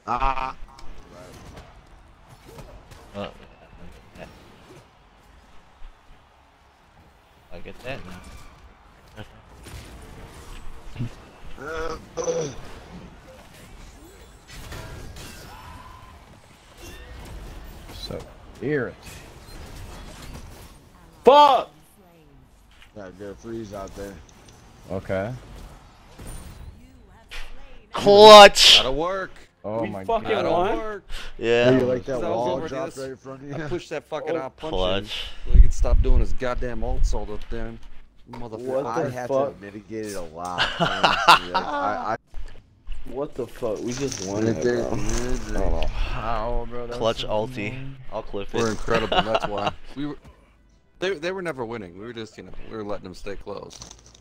Ah. Oh, I get that now. So irritating. Fuck! Got a good freeze out there. Okay. Clutch! Gotta work. Oh We my fucking god. won? Work. Yeah. You like that That was wall already dropped this- right in front of you? I pushed that fucking out punch in Clutch. so he could stop doing his goddamn ults all the time. Motherfucker. What I the had fuck? to. Mitigate it a lot. Honestly. Like, What the fuck? We just won Right it, there. bro. I don't know how, bro. That's Clutch so ulti. annoying. I'll clip We're it. incredible. That's why we were. They were never winning. We were just we were letting them stay close.